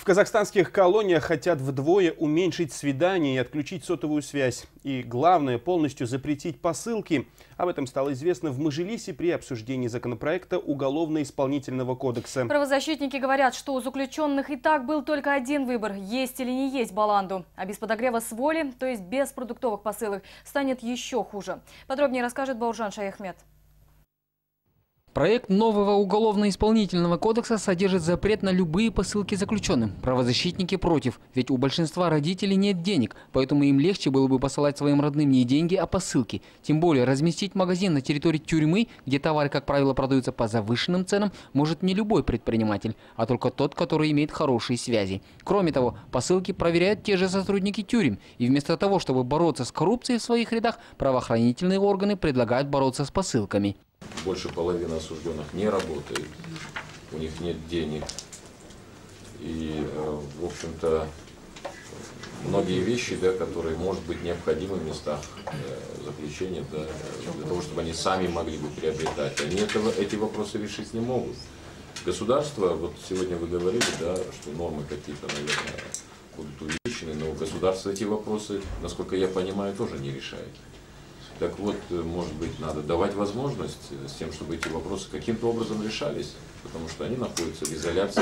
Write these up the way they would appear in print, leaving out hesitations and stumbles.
В казахстанских колониях хотят вдвое уменьшить свидания и отключить сотовую связь. И главное, полностью запретить посылки. Об этом стало известно в Мажилисе при обсуждении законопроекта Уголовно-исполнительного кодекса. Правозащитники говорят, что у заключенных и так был только один выбор – есть или не есть баланду. А без подогрева с воли, то есть без продуктовых посылок, станет еще хуже. Подробнее расскажет Бауржан Шаяхмет. Проект нового уголовно-исполнительного кодекса содержит запрет на любые посылки заключенным. Правозащитники против, ведь у большинства родителей нет денег, поэтому им легче было бы посылать своим родным не деньги, а посылки. Тем более разместить магазин на территории тюрьмы, где товары, как правило, продаются по завышенным ценам, может не любой предприниматель, а только тот, который имеет хорошие связи. Кроме того, посылки проверяют те же сотрудники тюрем. И вместо того, чтобы бороться с коррупцией в своих рядах, правоохранительные органы предлагают бороться с посылками. Больше половины осужденных не работает, у них нет денег. И, в общем-то, многие вещи, да, которые, может быть, необходимы в местах заключения, да, для того, чтобы они сами могли бы приобретать, они эти вопросы решить не могут. Государство, вот сегодня вы говорили, да, что нормы какие-то, наверное, будут увеличены, но государство эти вопросы, насколько я понимаю, тоже не решает. Так вот, может быть, надо давать возможность с тем, чтобы эти вопросы каким-то образом решались, потому что они находятся в изоляции,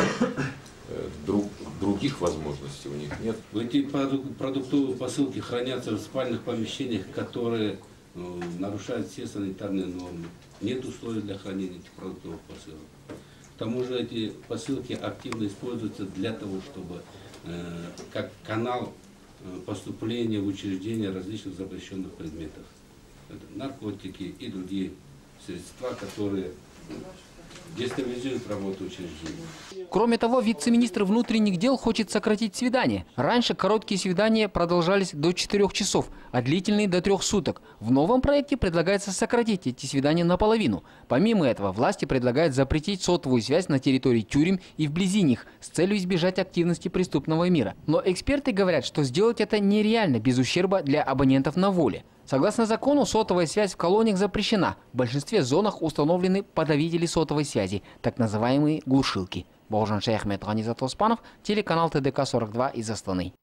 других возможностей у них нет. Эти продуктовые посылки хранятся в спальных помещениях, которые нарушают все санитарные нормы. Нет условий для хранения этих продуктовых посылок. К тому же эти посылки активно используются для того, чтобы как канал поступления в учреждения различных запрещенных предметов. Наркотики и другие средства, которые дестабилизируют работу учреждений. Кроме того, вице-министр внутренних дел хочет сократить свидания. Раньше короткие свидания продолжались до 4 часов, а длительные до 3 суток. В новом проекте предлагается сократить эти свидания наполовину. Помимо этого, власти предлагают запретить сотовую связь на территории тюрем и вблизи них с целью избежать активности преступного мира. Но эксперты говорят, что сделать это нереально без ущерба для абонентов на воле. Согласно закону, сотовая связь в колониях запрещена. В большинстве зонах установлены подавители сотовой связи, так называемые глушилки. Бауржан Шаяхмет, Ганизат Оспанов, телеканал ТДК-42 из Астаны.